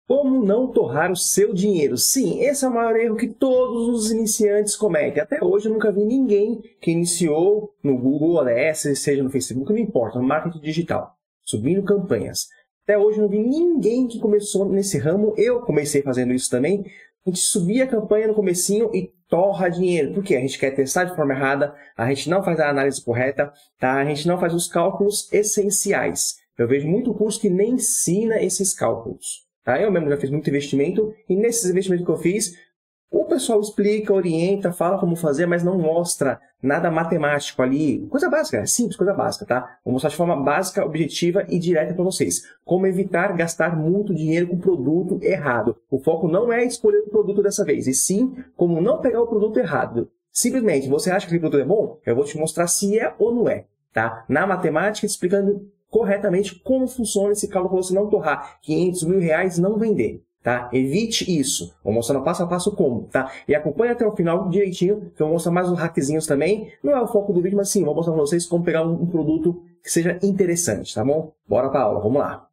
Como não torrar o seu dinheiro? Sim, esse é o maior erro que todos os iniciantes cometem. Até hoje eu nunca vi ninguém que iniciou no Google Ads, seja no Facebook, não importa, no marketing digital, subindo campanhas. Até hoje eu não vi ninguém que começou nesse ramo. Eu comecei fazendo isso também. A gente subia a campanha no comecinho e torra dinheiro. Por quê? A gente quer testar de forma errada, a gente não faz a análise correta, tá? A gente não faz os cálculos essenciais. Eu vejo muito curso que nem ensina esses cálculos. Tá? Eu mesmo já fiz muito investimento e nesses investimentos que eu fiz, o pessoal explica, orienta, fala como fazer, mas não mostra nada matemático ali. Coisa básica, simples, coisa básica, tá? Vou mostrar de forma básica, objetiva e direta para vocês. Como evitar gastar muito dinheiro com produto errado. O foco não é escolher o produto dessa vez, e sim como não pegar o produto errado. Simplesmente, você acha que aquele produto é bom? Eu vou te mostrar se é ou não é, tá? Na matemática, explicando corretamente como funciona esse cálculo para você não torrar 500 mil reais e não vender. Tá? Evite isso. Vou mostrar no passo a passo como, tá? E acompanhe até o final direitinho, que eu vou mostrar mais uns hackzinhos também. Não é o foco do vídeo, mas sim, vou mostrar para vocês como pegar um produto que seja interessante, tá bom? Bora para a aula, vamos lá.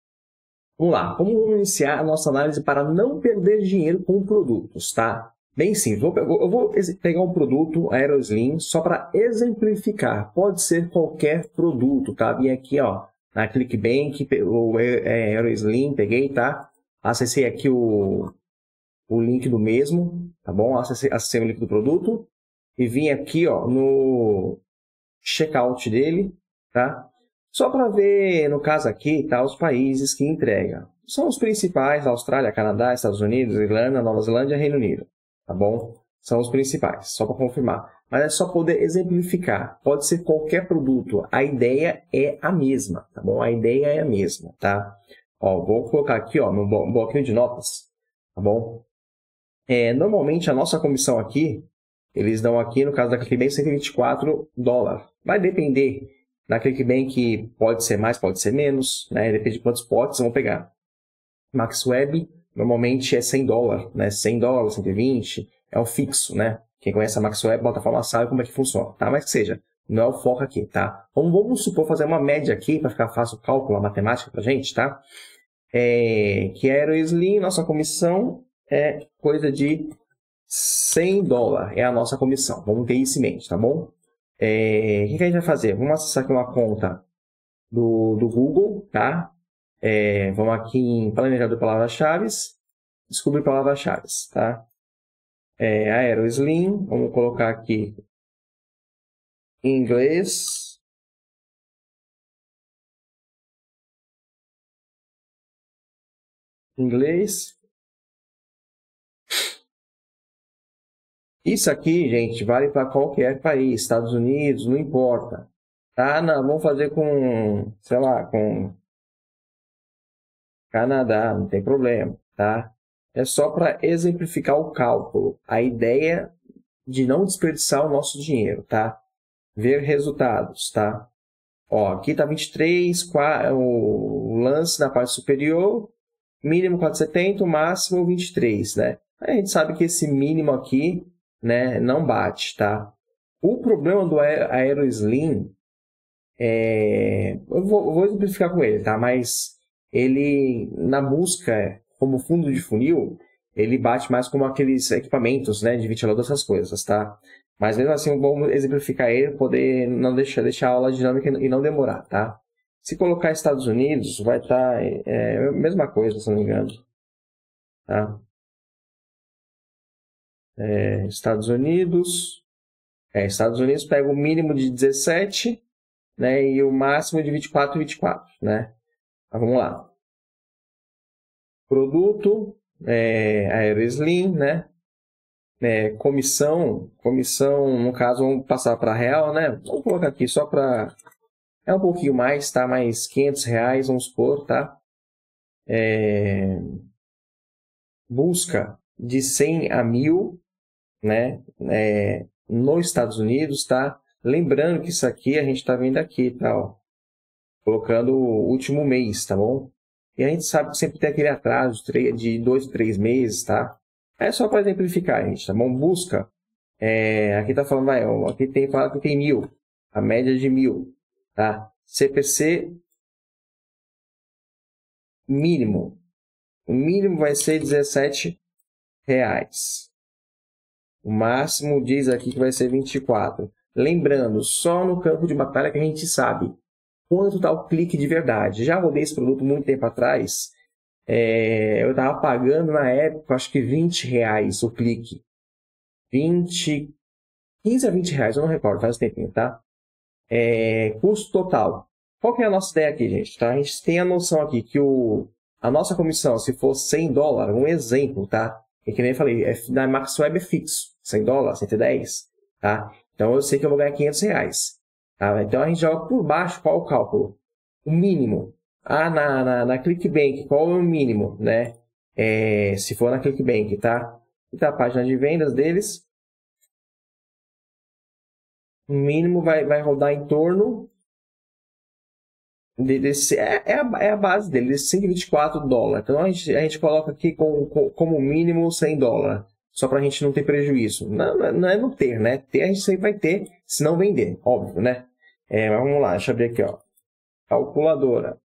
Vamos lá, como vamos iniciar a nossa análise para não perder dinheiro com produtos, tá? Bem simples, eu vou pegar um produto AeroSlim só para exemplificar. Pode ser qualquer produto, tá? Vim aqui, ó, na ClickBank, o AeroSlim, peguei, tá? Acessei aqui o link do mesmo, tá bom? Acessei o link do produto e vim aqui, ó, no checkout dele, tá? Só para ver, no caso aqui, tá, os países que entrega. São os principais: Austrália, Canadá, Estados Unidos, Irlanda, Nova Zelândia e Reino Unido, tá bom? São os principais, só para confirmar. Mas é só poder exemplificar. Pode ser qualquer produto. A ideia é a mesma, tá bom? A ideia é a mesma, tá? Ó, vou colocar aqui, ó, no bloquinho de notas, tá bom? Normalmente a nossa comissão aqui, eles dão aqui, no caso da ClickBank, $124. Vai depender da ClickBank, pode ser mais, pode ser menos, né? Depende de quantos potes vão pegar. MaxWeb, normalmente é $100, né? $100, 120, é um fixo, né? Quem conhece a MaxWeb, plataforma, sabe como é que funciona, tá? Mas que seja, não é o foco aqui, tá? Vamos supor fazer uma média aqui, para ficar fácil o cálculo, a matemática pra gente, tá? Que é AeroSlim, nossa comissão é coisa de $100, é a nossa comissão. Vamos ter isso em mente, tá bom? O que a gente vai fazer? Vamos acessar aqui uma conta do Google, tá? Vamos aqui em planejador de palavras-chave, descobrir palavras-chave, tá? AeroSlim, vamos colocar aqui em inglês. Isso aqui, gente, vale para qualquer país, Estados Unidos, não importa. Tá? Não, vamos fazer com, sei lá, com Canadá, não tem problema, tá? É só para exemplificar o cálculo. A ideia de não desperdiçar o nosso dinheiro, tá? Ver resultados, tá? Ó, aqui tá 23, o lance na parte superior, mínimo 470, o máximo 23, né? A gente sabe que esse mínimo aqui, né, não bate, tá? O problema do AeroSlim eu vou exemplificar com ele, tá? Mas ele, na busca como fundo de funil, ele bate mais como aqueles equipamentos, né, de ventilador, essas coisas, tá? Mas mesmo assim, vamos exemplificar ele, poder não deixar a aula dinâmica e não demorar, tá? Se colocar Estados Unidos, vai estar a mesma coisa, se não me engano, tá? Estados Unidos pega o mínimo de 17, né, e o máximo de 24, né? Então, vamos lá. Produto, AeroSlim, né? Comissão, no caso, vamos passar para real, né? Vamos colocar aqui só para... É um pouquinho mais, tá? Mais R$500, vamos supor, tá? Busca de 100 a 1000, né? Nos Estados Unidos, tá? Lembrando que isso aqui a gente está vendo aqui, tá? Ó, colocando o último mês, tá bom? E a gente sabe que sempre tem aquele atraso de 2 a 3 meses, tá? É só para exemplificar, gente, tá bom? Busca. Aqui tá falando, aqui tem falado que tem 1000, a média de 1000, tá? CPC mínimo, O mínimo vai ser R$17. O máximo diz aqui que vai ser 24. Lembrando, só no campo de batalha que a gente sabe quanto está o clique de verdade. Já rodei esse produto muito tempo atrás. Eu estava pagando na época, acho que R$20 o clique. 15 a R$20, eu não recordo, faz um tempinho, tá? Custo total. Qual que é a nossa ideia aqui, gente? Tá? A gente tem a noção aqui que a nossa comissão, se for $100, um exemplo, tá? E que nem eu falei, na MaxWeb é fixo. $100, 110, tá? Então eu sei que eu vou ganhar R$500. Tá? Então a gente joga por baixo qual o cálculo? O mínimo. Na ClickBank, qual é o mínimo, né? Se for na ClickBank, tá? Então a página de vendas deles. O mínimo vai rodar em torno desse, é a base dele, desse $124. Então a gente coloca aqui como mínimo $100, só para a gente não ter prejuízo. Não é não ter, né? Ter a gente sempre vai ter, se não vender, óbvio, né? Mas vamos lá, deixa eu abrir aqui, ó. Calculadora.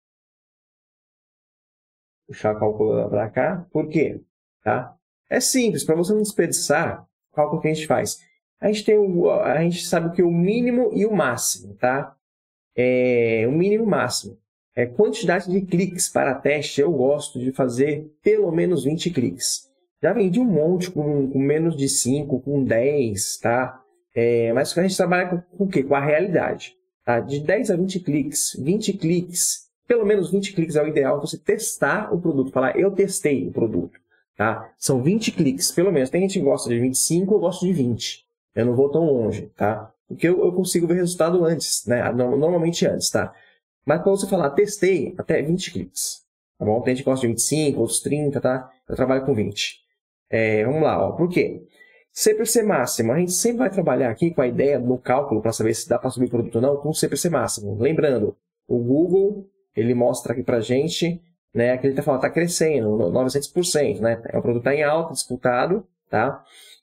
Puxar a calculadora para cá. Por quê? Tá? É simples, para você não desperdiçar, o cálculo que a gente faz. A gente sabe que o mínimo e o máximo, tá? O mínimo e o máximo. Quantidade de cliques para teste, eu gosto de fazer pelo menos 20 cliques. Já vendi um monte com menos de 5, com 10, tá? Mas a gente trabalha com o quê? Com a realidade. Tá? De 10 a 20 cliques, 20 cliques, pelo menos 20 cliques é o ideal você testar o produto. Falar, eu testei o produto. Tá? São 20 cliques, pelo menos. Tem gente que gosta de 25, eu gosto de 20. Eu não vou tão longe, tá? Porque eu consigo ver resultado antes, né? Normalmente antes, tá? Mas para você falar, testei até 20 cliques, tá bom? Tem gente que gosta de 25, outros 30, tá? Eu trabalho com 20. Vamos lá, ó. Por quê? CPC máximo. A gente sempre vai trabalhar aqui com a ideia no cálculo para saber se dá para subir o produto ou não com o CPC máximo. Lembrando, o Google, ele mostra aqui pra gente, né? Que ele tá crescendo, 900%, né? O produto tá em alta, disputado, tá?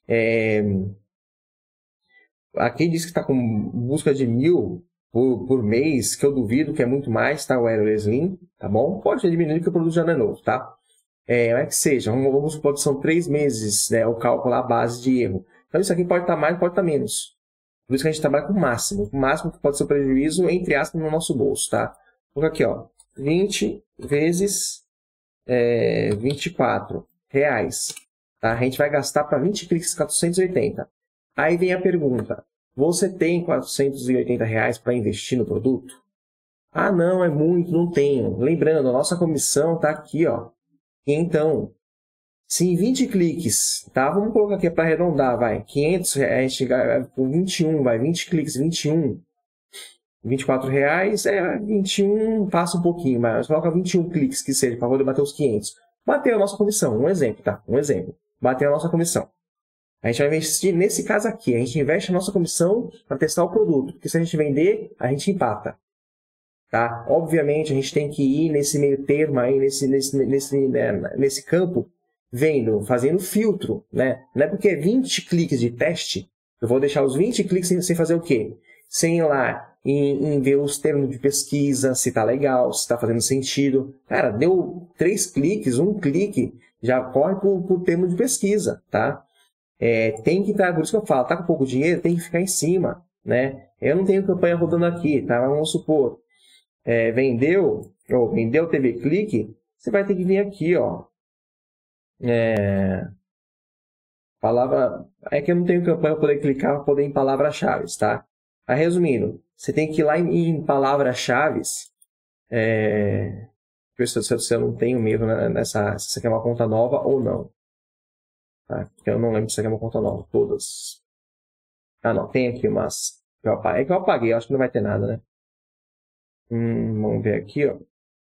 Aqui diz que está com busca de 1.000 por mês, que eu duvido que é muito mais, tá? O Aeroless Slim, tá bom? Pode diminuir porque o produto já não é novo, tá? Mas que seja, vamos supor que são 3 meses, né? O cálculo, a base de erro. Então isso aqui pode estar mais, pode estar menos. Por isso que a gente trabalha com o máximo. O máximo que pode ser o prejuízo, entre aspas, no nosso bolso, tá? Vou aqui, ó. 20 vezes R$24. Tá? A gente vai gastar para 20 cliques 480. Aí vem a pergunta, você tem R$480 para investir no produto? Ah, não, é muito, não tenho. Lembrando, a nossa comissão está aqui, ó. Então, se em 20 cliques, tá? Vamos colocar aqui para arredondar, vai. R$500, com 21, vai. 20 cliques, 21. R$24, 21, passa um pouquinho, mas coloca 21 cliques que seja, para poder bater os 500. Bateu a nossa comissão, um exemplo, tá? Um exemplo. Bateu a nossa comissão. A gente vai investir nesse caso aqui. A gente investe a nossa comissão para testar o produto. Porque se a gente vender, a gente empata. Tá? Obviamente, a gente tem que ir nesse meio termo aí, nesse campo, fazendo filtro. Né? Não é porque é 20 cliques de teste, eu vou deixar os 20 cliques sem fazer o quê? Sem ir lá em ver os termos de pesquisa, se está legal, se está fazendo sentido. Cara, deu 3 cliques, 1 clique, já corre por termo de pesquisa. Tá? Tem que estar, por isso que eu falo, tá com pouco dinheiro, tem que ficar em cima, né? Eu não tenho campanha rodando aqui, tá? Vamos supor, vendeu, teve clique, você vai ter que vir aqui, ó. Palavra, é que eu não tenho campanha para poder clicar, para poder ir em palavras-chave, tá? Mas, resumindo, você tem que ir lá em palavras-chave, se eu não tenho mesmo se você quer uma conta nova ou não. Tá? Porque eu não lembro se aqui é uma conta nova. Todas. Ah, não. Tem aqui umas. É que eu apaguei. Acho que não vai ter nada, né? Vamos ver aqui, ó.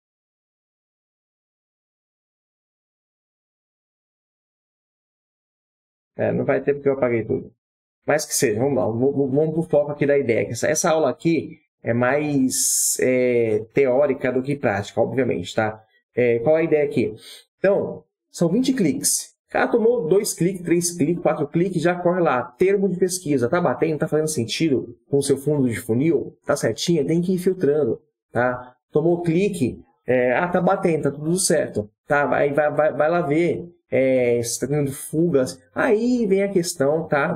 Não vai ter porque eu apaguei tudo. Mas que seja. Vamos lá. Vamos pro foco aqui da ideia. Essa aula aqui é mais teórica do que prática, obviamente, tá? Qual é a ideia aqui? Então, são 20 cliques. O cara tomou 2 cliques, 3 cliques, 4 cliques, já corre lá. Termo de pesquisa, tá batendo, tá fazendo sentido com o seu fundo de funil? Tá certinho? Tem que ir filtrando, tá? Tomou clique, tá batendo, tá tudo certo. tá? Vai lá ver se está tendo fugas. Aí vem a questão, tá?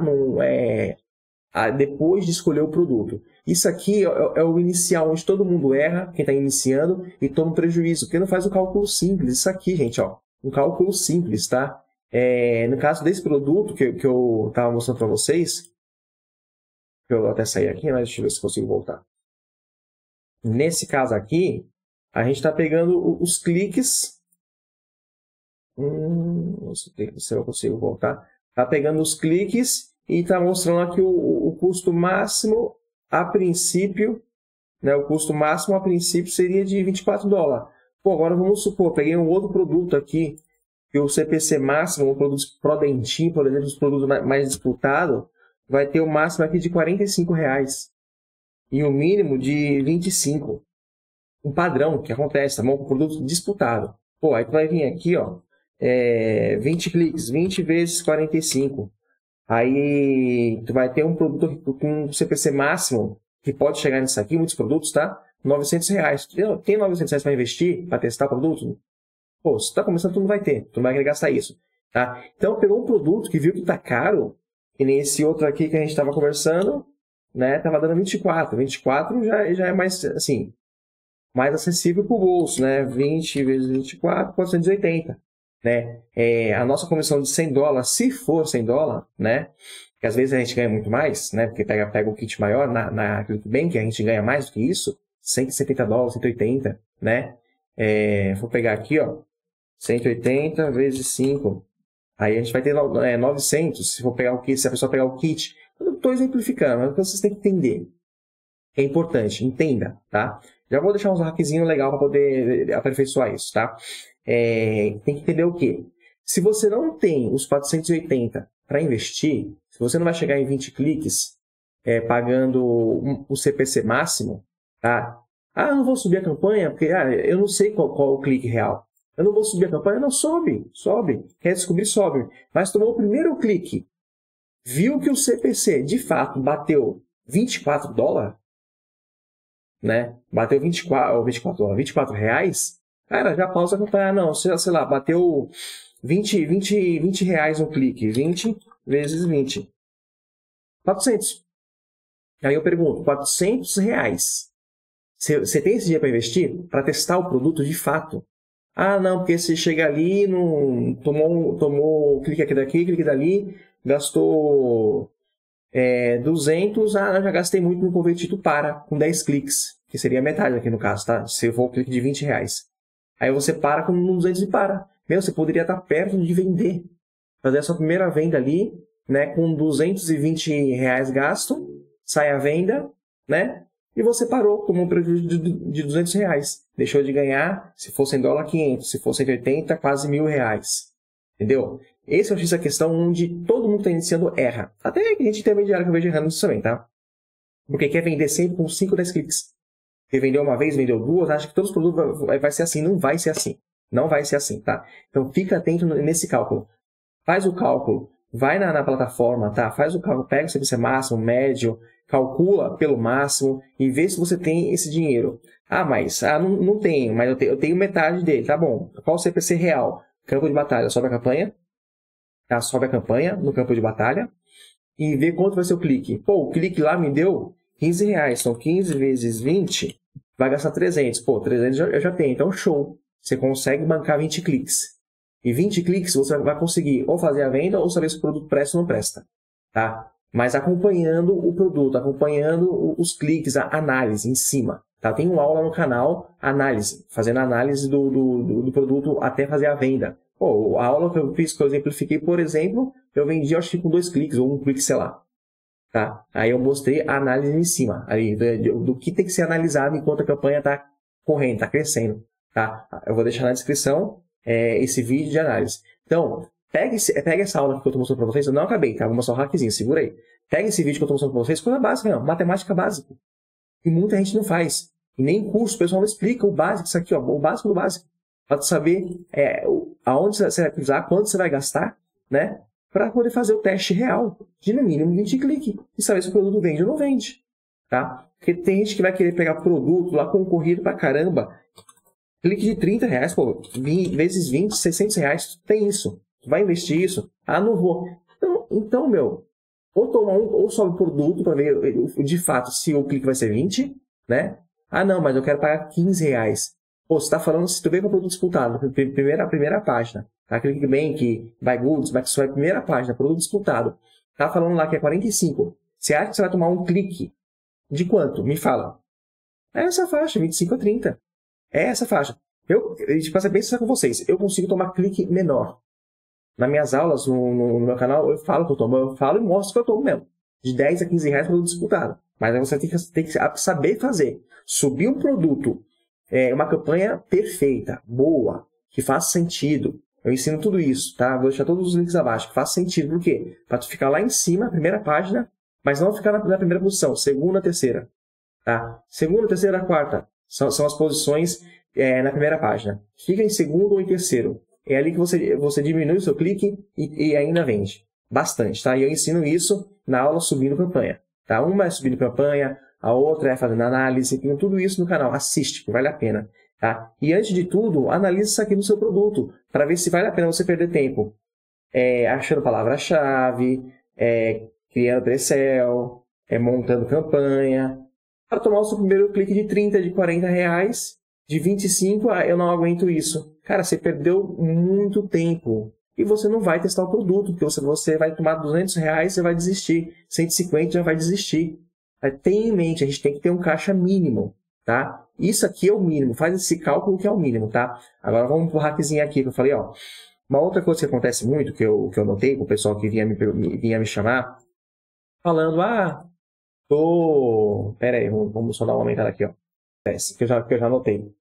Depois de escolher o produto. Isso aqui é o inicial, onde todo mundo erra, quem está iniciando, e toma prejuízo, porque não faz o cálculo simples. Isso aqui, gente, ó, um cálculo simples, tá? No caso desse produto que eu estava mostrando para vocês, eu vou até sair aqui, mas deixa eu ver se consigo voltar. Nesse caso aqui, a gente está pegando os cliques. Se eu consigo voltar. Está pegando os cliques e está mostrando aqui o custo máximo a princípio. Né, o custo máximo a princípio seria de $24. Pô, agora vamos supor, peguei um outro produto aqui, que o CPC máximo, um produto Prodentim, por exemplo, os produtos mais disputados, vai ter o máximo aqui de R$45 e o mínimo de 25. Um padrão que acontece, tá bom? Com produto disputado. Pô, aí tu vai vir aqui, ó, 20 cliques, 20 vezes 45. Aí tu vai ter um produto com CPC máximo, que pode chegar nisso aqui, muitos produtos, tá? R$900. Tem R$900 para investir, para testar o produto? Pô, se tu tá começando, tu não vai ter. Tu não vai querer gastar isso, tá? Então, pegou um produto que viu que tá caro, que nem esse outro aqui que a gente estava conversando, né? Tava dando 24. 24 já é mais, assim, mais acessível para o bolso, né? 20 vezes 24, 480, né? A nossa comissão de $100, se for $100, né? Que às vezes a gente ganha muito mais, né? Porque pega o kit maior na ClickBank, a gente ganha mais do que isso, $170, 180, né? Vou pegar aqui, ó, 180 vezes 5. Aí a gente vai ter 900, se for pegar o kit, se a pessoa pegar o kit. Eu estou exemplificando, mas vocês têm que entender. É importante, entenda, tá? Já vou deixar uns hackzinhos legais para poder aperfeiçoar isso, tá? Tem que entender o quê? Se você não tem os 480 para investir, se você não vai chegar em 20 cliques pagando o CPC máximo, tá? Ah, eu não vou subir a campanha porque eu não sei qual o clique real. Eu não vou subir a campanha, não, sobe. Quer descobrir, sobe. Mas tomou o primeiro clique, viu que o CPC de fato bateu $24, né? Bateu 24 reais, cara, já pausa a campanha. Não, sei lá, bateu 20 reais um clique. 20 vezes 20. 400. Aí eu pergunto, $400. Você tem esse dia para investir? Para testar o produto de fato? Ah, não, porque se chega ali, não tomou clique aqui daqui, clique dali, gastou 200, já gastei muito no convertido com 10 cliques, que seria metade aqui no caso, tá? Se eu for o clique de 20 reais. Aí você para com 200 e para. Você poderia estar perto de vender. Fazer a sua primeira venda ali, né? Com 220 reais gasto, sai a venda, né? E você parou com um prejuízo de 200 reais. Deixou de ganhar, se for $100, 500. Se for 180, quase R$1.000. Entendeu? Esse é o X da questão onde todo mundo que está iniciando erra. Até a gente intermediário que eu vejo errando isso também, tá? Porque quer vender sempre com 5, 10 cliques. Você vendeu uma vez, vendeu duas, acha que todos os produtos vai ser assim. Não vai ser assim. Não vai ser assim, tá? Então fica atento nesse cálculo. Faz o cálculo. Vai na plataforma, tá? Faz o cálculo, pega o CPC máximo, médio, calcula pelo máximo e vê se você tem esse dinheiro. Ah, mas não tenho, mas eu tenho metade dele. Tá bom. Qual o CPC real? Campo de batalha, sobe a campanha. Tá? Sobe a campanha no campo de batalha e vê quanto vai ser o clique. Pô, o clique lá me deu R$15. Então 15 vezes 20 vai gastar 300. Pô, 300 eu já tenho. Então show. Você consegue bancar 20 cliques. E 20 cliques você vai conseguir ou fazer a venda ou saber se o produto presta ou não presta. Tá? Mas acompanhando o produto, acompanhando os cliques, a análise em cima. Tá? Tem uma aula no canal, análise, fazendo análise do produto até fazer a venda. Pô, a aula que eu fiz, que eu exemplifiquei, por exemplo, eu vendi, acho que com 2 cliques, ou 1 clique, sei lá. Tá? Aí eu mostrei a análise em cima, aí, do que tem que ser analisado enquanto a campanha está correndo, está crescendo. Tá? Eu vou deixar na descrição esse vídeo de análise. Então, pega essa aula que eu estou mostrando para vocês, eu não acabei, tá? Vou mostrar um hackzinho, segura aí. Pega esse vídeo que eu estou mostrando para vocês, coisa básica, não, matemática básica. E muita gente não faz. E nem em curso, o pessoal não explica o básico, isso aqui, ó, o básico do básico. Para tu saber aonde você vai usar, quanto você vai gastar, né? Para poder fazer o teste real de no mínimo 20 cliques. E saber se o produto vende ou não vende. Tá? Porque tem gente que vai querer pegar produto lá concorrido pra caramba. Clique de 30 reais, pô, vezes 20, 600 reais, tem isso. Tu vai investir isso? Ah, não vou. Então, meu, ou toma ou sobe o produto para ver de fato se o clique vai ser 20, né? Ah, não, mas eu quero pagar 15 reais. Pô, você está falando, se tu vê com o produto disputado, primeira página, tá? ClickBank, BuyGoods, MaxWeb, primeira página, produto disputado. Tá falando lá que é 45. Você acha que você vai tomar um clique de quanto? Me fala. É essa faixa, 25 a 30. É essa faixa. Para ser bem sincero com vocês, eu consigo tomar clique menor. Nas minhas aulas, no meu canal, eu falo que eu tomo. Eu falo e mostro que eu tomo mesmo. De 10 a 15 reais produto disputado. Mas aí você tem que saber fazer. Subir um produto, uma campanha perfeita, boa, que faça sentido. Eu ensino tudo isso, tá? Vou deixar todos os links abaixo. Que faça sentido. Por quê? Para tu ficar lá em cima, primeira página, mas não ficar na primeira posição. Segunda, terceira. Tá? Segunda, terceira, quarta. São as posições na primeira página. Fica em segundo ou em terceiro. É ali que você diminui o seu clique e ainda vende. Bastante, tá? E eu ensino isso na aula Subindo Campanha. Tá? Uma é subindo campanha, a outra é fazendo análise. Tem tudo isso no canal. Assiste, que vale a pena. Tá? E antes de tudo, analise isso aqui no seu produto para ver se vale a pena você perder tempo. Achando palavra-chave, criando pre-sell, montando campanha. Para tomar o seu primeiro clique de 30, de 40 reais, de 25, eu não aguento isso. Cara, você perdeu muito tempo. E você não vai testar o produto, porque você vai tomar 200 reais, você vai desistir. 150 já vai desistir. Tenha em mente, a gente tem que ter um caixa mínimo, tá? Isso aqui é o mínimo. Faz esse cálculo que é o mínimo, tá? Agora vamos pro hackzinho aqui que eu falei, ó. Uma outra coisa que acontece muito, que eu notei com o pessoal que vinha me chamar, falando, Pera aí, vamos só dar uma aumentada aqui, ó. Que eu já anotei.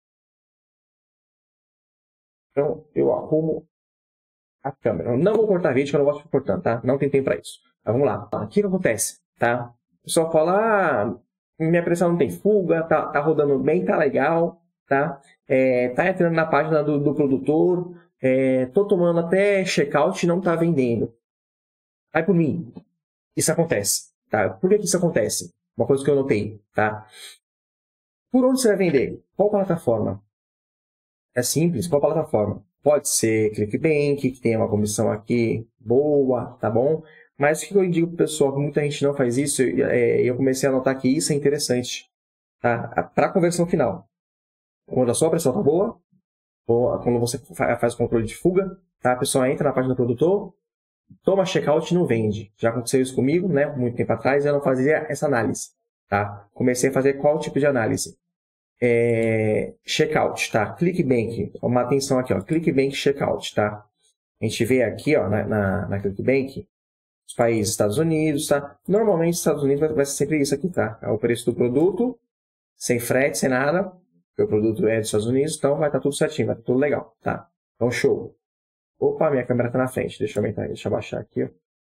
Então, eu arrumo a câmera. Eu não vou cortar vídeo, que eu não gosto de cortando, tá? Não tem tempo para isso. Mas vamos lá. O que acontece, tá? O pessoal fala, minha pressão não tem fuga, tá rodando bem, tá legal, tá? Tá entrando na página do produtor, tô tomando até checkout e não tá vendendo. Vai por mim. Isso acontece. Tá? Por que isso acontece? Uma coisa que eu notei, tá? Por onde você vai vender? Qual plataforma? É simples, qual plataforma? Pode ser ClickBank, que tem uma comissão aqui boa, tá bom? Mas o que eu indico para o pessoal, que muita gente não faz isso, eu comecei a notar que isso é interessante, tá? Para a conversão final. Quando a sua pressão tá boa, quando você faz o controle de fuga, tá? A pessoa entra na página do produtor, toma checkout e não vende. Já aconteceu isso comigo, né? Muito tempo atrás, eu não fazia essa análise, tá? Comecei a fazer qual tipo de análise? Checkout, tá? ClickBank, uma atenção aqui, ó. ClickBank checkout, tá? A gente vê aqui, ó, na ClickBank, os países Estados Unidos, tá? Normalmente, Estados Unidos vai ser sempre isso aqui, tá? É o preço do produto, sem frete, sem nada, porque o produto é dos Estados Unidos, então vai estar tudo certinho, vai estar tudo legal, tá? Então, show. Opa, minha câmera está na frente. Deixa eu aumentar, deixa eu baixar aqui. Ó.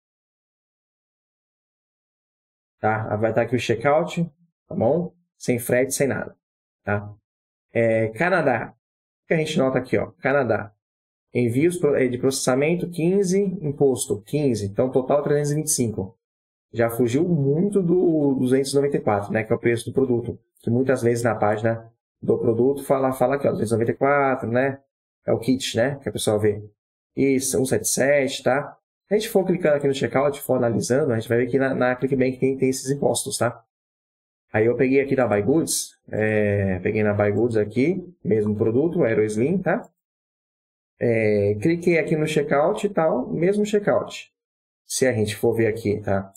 Tá? Vai estar aqui o checkout, tá bom? Sem frete, sem nada. Tá? Canadá. O que a gente nota aqui? Ó? Canadá. Envios de processamento 15, imposto 15. Então, total 325. Já fugiu muito do 294, né? Que é o preço do produto. Que muitas vezes na página do produto fala aqui, ó, 294, né? É o kit, né? Que a pessoa vê. Isso, 177, tá? Se a gente for clicando aqui no checkout, for analisando, a gente vai ver que na ClickBank tem esses impostos, tá? Aí eu peguei aqui da BuyGoods, peguei na BuyGoods aqui, mesmo produto, AeroSlim, tá? Cliquei aqui no checkout e tal, mesmo checkout. Se a gente for ver aqui, tá?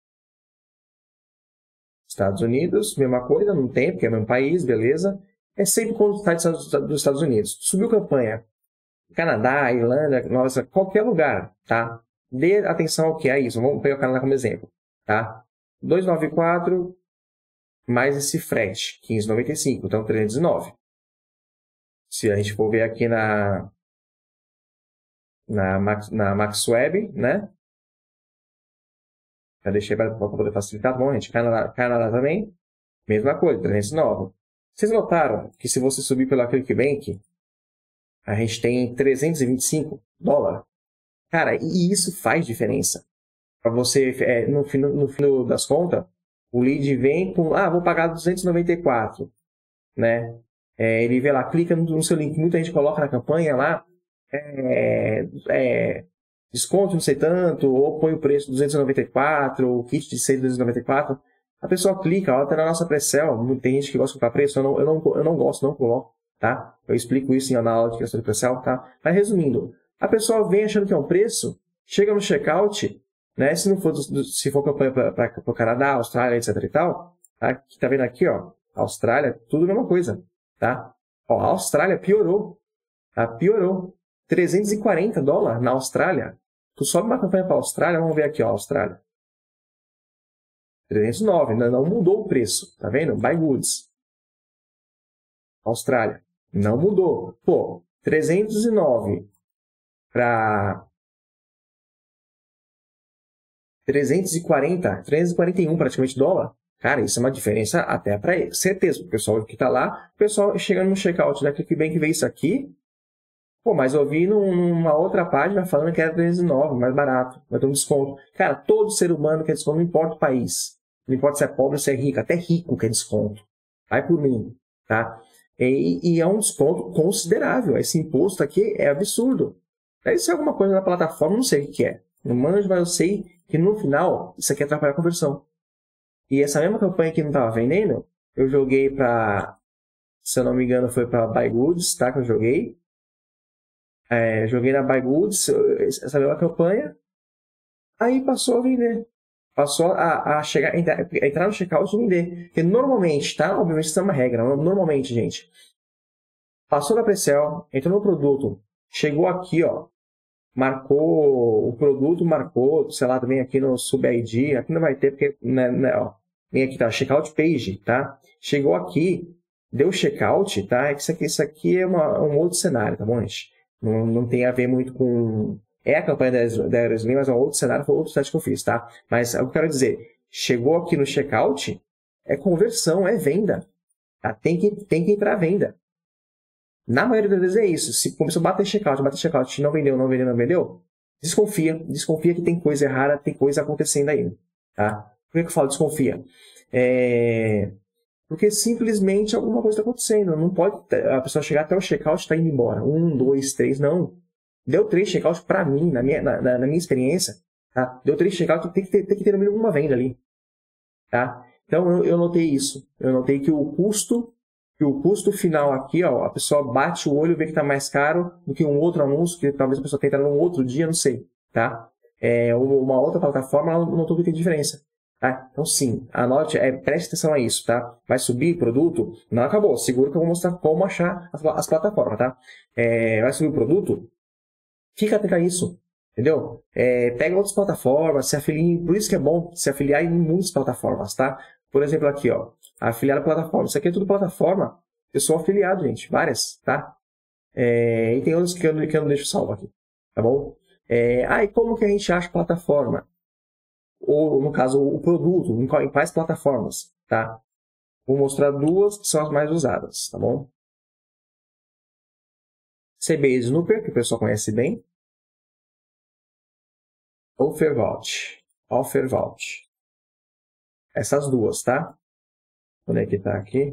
Estados Unidos, mesma coisa, não tem, porque é o mesmo país, beleza? É sempre quando está dos Estados Unidos. Subiu campanha. Canadá, Irlanda, nossa, qualquer lugar, tá? Dê atenção ao que é isso. Vamos pegar o Canadá como exemplo, tá? 294 mais esse frete, 15,95, então 309. Se a gente for ver aqui na MaxWeb, né? Já deixei para poder facilitar, bom, gente. Canadá também, mesma coisa, 309. Vocês notaram que se você subir pela ClickBank, a gente tem 325 dólares. Cara, e isso faz diferença. Para você, no fim das contas, o lead vem com, vou pagar 294, né? Ele vê lá, clica no seu link, muita gente coloca na campanha lá, desconto não sei tanto, ou põe o preço 294, ou kit de 6 294. A pessoa clica, ela tá na nossa pré-sell, tem gente que gosta de colocar preço, eu não gosto, não coloco, tá? Eu explico isso na aula de questão de pré-sell, tá? Mas resumindo, a pessoa vem achando que é um preço, chega no checkout, né? Se for campanha para o Canadá, Austrália, etc e tal, tá? Que tá vendo aqui, ó, Austrália, tudo a mesma coisa, tá? Ó, a Austrália piorou, tá? Piorou. $340 na Austrália. Tu sobe uma campanha para a Austrália, vamos ver aqui, ó, Austrália. 309, não mudou o preço, tá vendo? Buy Goods. Austrália, não mudou. Pô, 309 para 341 praticamente dólar. Cara, isso é uma diferença até para ele. Certeza, o pessoal que está lá, o pessoal chegando no checkout da ClickBank vê isso aqui. Pô, mas eu vi numa outra página falando que era 309, mais barato, vai ter um desconto. Cara, todo ser humano quer desconto, não importa o país. Não importa se é pobre ou se é rico, até rico quer desconto. Vai por mim, tá? E é um desconto considerável. Esse imposto aqui é absurdo. Deve ser alguma coisa na plataforma, não sei o que é. Não manjo, mas eu sei que no final isso aqui atrapalha a conversão. E essa mesma campanha que não estava vendendo, eu joguei para, se eu não me engano, foi para Buy Goods, tá? Que eu joguei. Joguei na Buy Goods, essa mesma campanha. Aí passou a vender. Passou a chegar, entrar no checkout e vender. Porque normalmente, tá? Obviamente isso é uma regra. Normalmente, gente. Passou da pre-sell, entrou no produto, chegou aqui, ó. Marcou o produto, sei lá, também aqui no Sub-ID. Aqui não vai ter, porque, né, ó. Vem aqui, tá? Checkout page, tá? Chegou aqui, deu checkout, tá? Isso aqui é um outro cenário, tá bom, gente? Não tem a ver muito com... É a campanha da Aeroslim, mas é um outro cenário, foi outro teste que eu fiz, tá? Mas eu quero dizer, chegou aqui no checkout, é conversão, é venda. Tá? Tem que entrar a venda. Na maioria das vezes é isso. Se começou a bater checkout, não vendeu, desconfia que tem coisa errada, tem coisa acontecendo aí. Tá? Por que eu falo desconfia? Porque simplesmente alguma coisa está acontecendo. Não pode a pessoa chegar até o checkout e está indo embora. 1, 2, 3, não. Deu 3 checkouts para mim, na minha experiência. Tá? Deu 3 checkouts, tem que ter no mínimo uma venda ali. Tá? Então eu notei isso. Eu notei que o custo final aqui, ó, a pessoa bate o olho e vê que está mais caro do que um outro anúncio, que talvez a pessoa tenha num outro dia, não sei. Tá? Uma outra plataforma, ela notou que tem diferença. Tá? Então, sim, anote, preste atenção a isso, tá? Vai subir produto? Não acabou. Seguro que eu vou mostrar como achar as plataformas, tá? Vai subir o produto? Fica atento a isso, entendeu? Pega outras plataformas, se afilie. Por isso que é bom se afiliar em muitas plataformas, tá? Por exemplo, aqui, ó, afiliar a plataforma. Isso aqui é tudo plataforma. Eu sou afiliado, gente, várias, tá? E tem outras que eu não deixo salvo aqui, tá bom? E como que a gente acha plataforma? Ou, no caso, o produto, em quais plataformas, tá? Vou mostrar duas que são as mais usadas, tá bom? CB Snooper, que o pessoal conhece bem. Offervault. Essas duas, tá? Vou conectar aqui.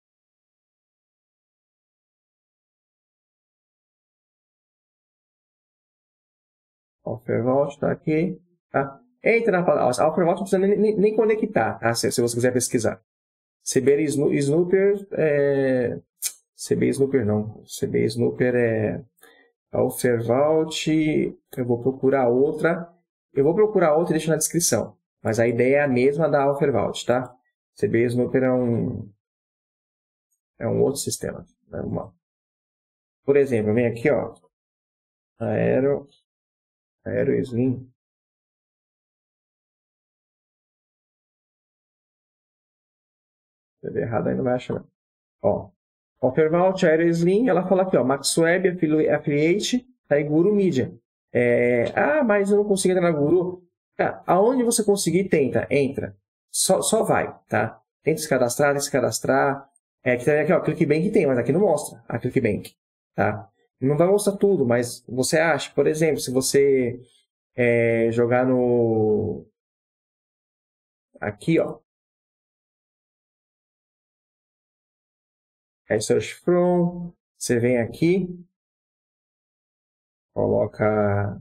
Offervault tá aqui, tá? Entra na plataforma. A Offervault não precisa nem conectar, tá? Se você quiser pesquisar. CB Snooper CB Snooper não. CB Snooper é a Offervault. Eu vou procurar outra. Eu vou procurar outra e deixo na descrição. Mas a ideia é a mesma da Offervault, tá? CB Snooper é um outro sistema. Por exemplo, vem aqui, ó. Aeroslim. Deu errado aí, não vai achar, não. Ó. Offervault, Aeroslim, ela fala aqui, ó. MaxWeb, Affiliate, tá aí Guru Media. Mas eu não consigo entrar na Guru. Aonde você conseguir, entra. Só vai, tá? Tenta se cadastrar. Aqui, ó, ClickBank tem, mas aqui não mostra a ClickBank, tá? Não vai mostrar tudo, mas você acha, por exemplo, se você jogar no... Aqui, ó. Aí search from, você vem aqui, coloca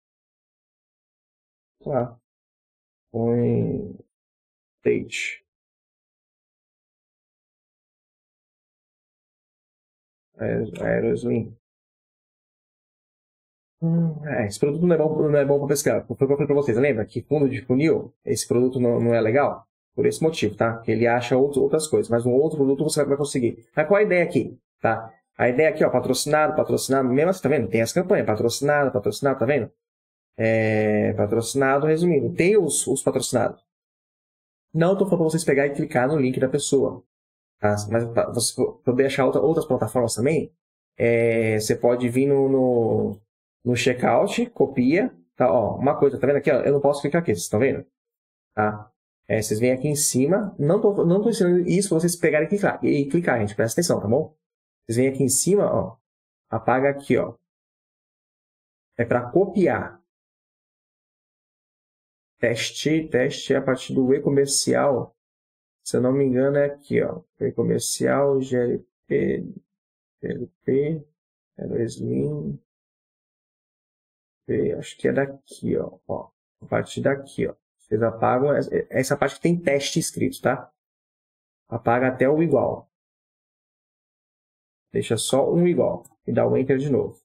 lá, põe date. Aeroslim. Esse produto não é bom para pescar. Foi o que eu falei para vocês, lembra? Que fundo de funil, esse produto não é legal? Por esse motivo, tá? Que ele acha outras coisas, mas um outro produto você vai conseguir. Mas qual a ideia aqui, tá? A ideia aqui, ó, patrocinado, mesmo assim, tá vendo? Tem as campanhas, patrocinado, tá vendo? Patrocinado, resumindo, tem os patrocinados. Não estou falando para vocês pegar e clicar no link da pessoa, tá? Mas para você poder achar outras plataformas também, você pode vir no checkout, copia, tá? Ó, uma coisa, tá vendo aqui? Ó, eu não posso clicar aqui, vocês estão vendo? Tá? Vocês vêm aqui em cima, não tô ensinando isso para vocês pegarem e clicar, gente, presta atenção, tá bom? Vocês vêm aqui em cima, ó, apaga aqui, ó. É para copiar. Teste a partir do e-comercial. Se eu não me engano é aqui, ó. E-comercial, GLP, Aeroslim. Acho que é daqui, ó. A partir daqui, ó. Vocês apagam essa parte que tem teste escrito, tá? Apaga até o igual. Deixa só um igual. E dá o Enter de novo.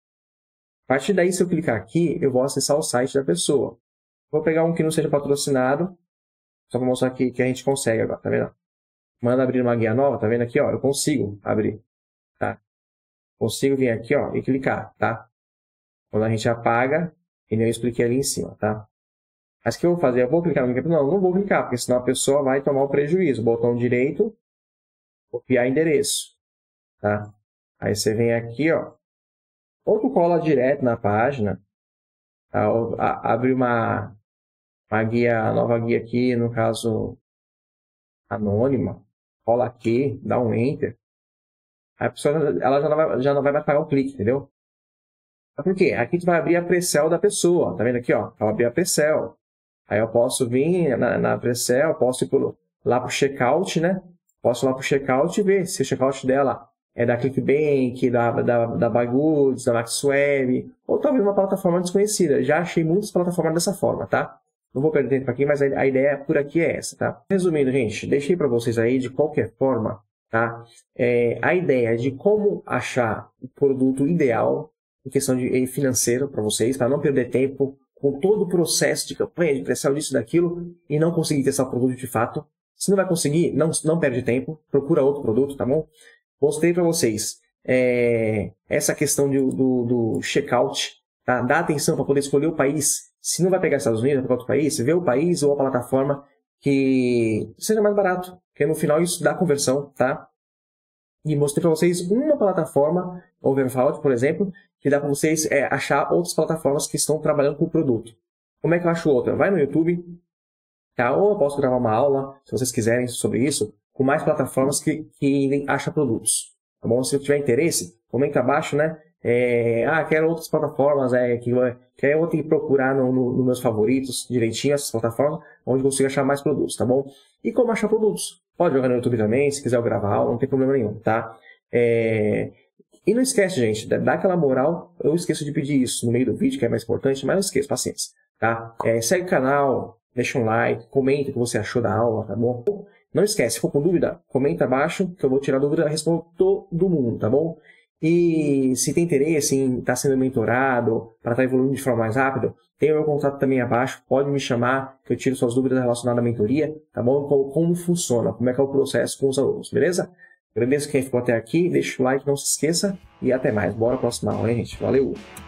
A partir daí, se eu clicar aqui, eu vou acessar o site da pessoa. Vou pegar um que não seja patrocinado. Só para mostrar aqui que a gente consegue agora, tá vendo? Manda abrir uma guia nova, tá vendo aqui, ó? Eu consigo abrir, tá? Consigo vir aqui, ó, e clicar, tá? Quando a gente apaga, e nem eu expliquei ali em cima, tá? Mas o que eu vou fazer? Eu vou clicar no link? Não vou clicar, porque senão a pessoa vai tomar o prejuízo. Botão direito, copiar endereço, tá? Aí você vem aqui, ó. Ou tu cola direto na página, tá? Abre uma nova guia aqui, no caso, anônima. Cola aqui, dá um Enter. Aí a pessoa ela já não vai mais pagar o clique, entendeu? Por quê? Aqui tu vai abrir a pre-sell da pessoa. Tá vendo aqui, ó? Eu abri a pre-sell. Aí eu posso vir na pre-sell, posso ir lá pro checkout, né? Posso ir lá pro checkout e ver se o checkout dela é da ClickBank, da Bygoods, da Maxweb, ou talvez uma plataforma desconhecida. Já achei muitas plataformas dessa forma, tá? Não vou perder tempo aqui, mas a ideia por aqui é essa, tá? Resumindo, gente, deixei para vocês aí, de qualquer forma, tá? A ideia de como achar o produto ideal em questão de financeiro para vocês, para não perder tempo com todo o processo de campanha, de pressão disso e daquilo, e não conseguir testar o produto de fato. Se não vai conseguir, não perde tempo, procura outro produto, tá bom? Mostrei para vocês essa questão do checkout, tá? Dá atenção para poder escolher o país. Se não vai pegar Estados Unidos, vai pegar outro país, vê o país ou a plataforma que seja mais barato, porque no final isso dá conversão, tá? E mostrei para vocês uma plataforma, Overflow, por exemplo, que dá para vocês achar outras plataformas que estão trabalhando com o produto. Como é que eu acho outra? Vai no YouTube, tá? Ou eu posso gravar uma aula, se vocês quiserem, sobre isso, com mais plataformas que acham produtos. Tá bom? Se tiver interesse, comenta abaixo, né? Quero outras plataformas, quero outra que procurar nos meus favoritos, direitinho, essas plataformas, onde eu consigo achar mais produtos, tá bom? E como achar produtos? Pode jogar no YouTube também, se quiser eu gravar aula, não tem problema nenhum, tá? E não esquece, gente, dá aquela moral, eu esqueço de pedir isso no meio do vídeo, que é mais importante, mas não esqueça, paciência, tá? Segue o canal, deixa um like, comenta o que você achou da aula, tá bom? Não esquece, se for com dúvida, comenta abaixo, que eu vou tirar dúvida e respondo todo mundo, tá bom? E se tem interesse em estar sendo mentorado, para estar evoluindo de forma mais rápida, tem o meu contato também abaixo, pode me chamar, que eu tiro suas dúvidas relacionadas à mentoria, tá bom? Como funciona, como é que é o processo com os alunos, beleza? Agradeço quem ficou até aqui, deixa o like, não se esqueça, e até mais. Bora pra próxima aula, hein, gente? Valeu!